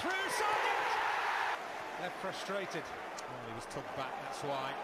through, Sargent! They're frustrated. Well, he was tugged back, that's why.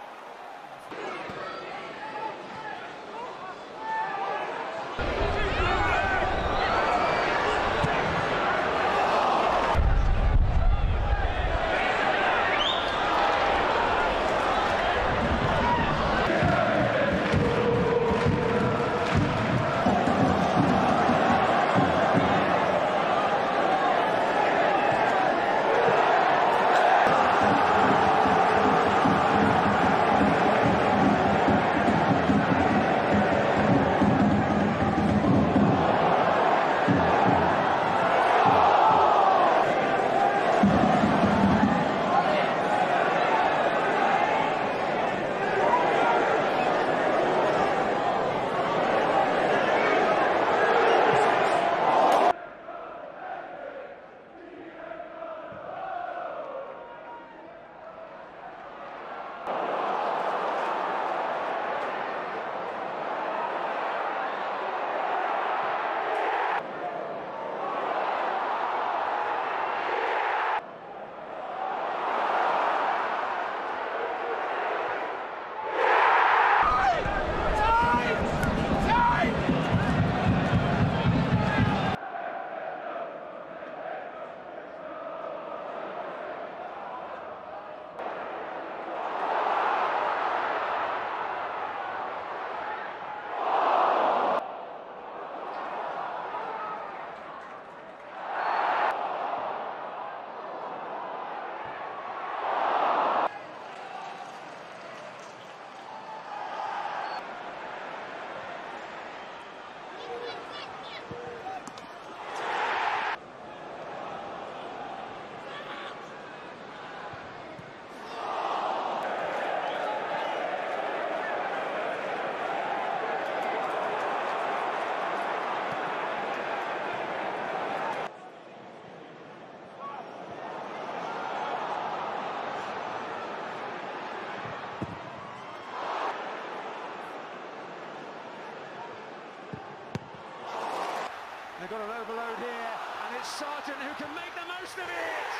They've got an overload here, and it's Sargent who can make the most of it!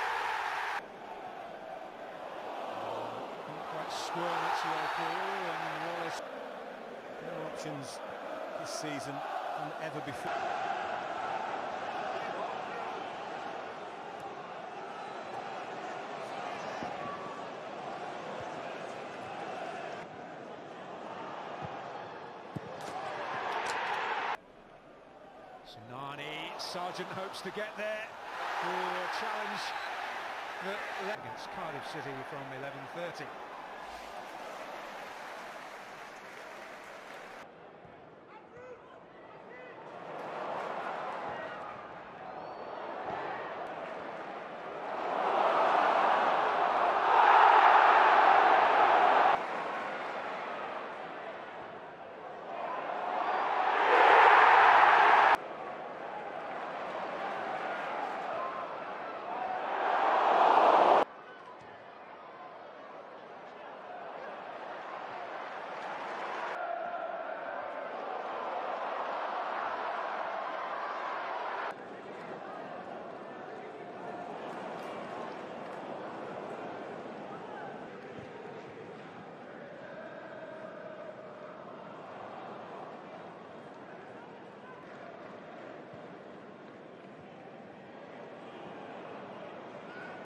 Not quite squirm its way through, and Wallace... More options this season than ever before. Sargent hopes to get there for a challenge against Cardiff City from 11:30.